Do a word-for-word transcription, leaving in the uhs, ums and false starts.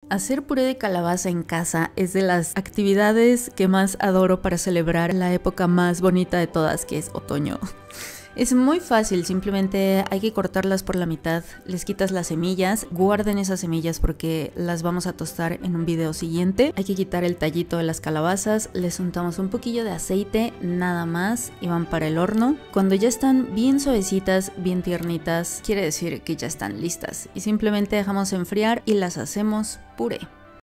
Hacer puré de calabaza en casa es de las actividades que más adoro para celebrar la época más bonita de todas, que es otoño. Es muy fácil, simplemente hay que cortarlas por la mitad, les quitas las semillas, guarden esas semillas porque las vamos a tostar en un video siguiente. Hay que quitar el tallito de las calabazas, les untamos un poquillo de aceite, nada más, y van para el horno. Cuando ya están bien suavecitas, bien tiernitas, quiere decir que ya están listas y simplemente dejamos enfriar y las hacemos puré.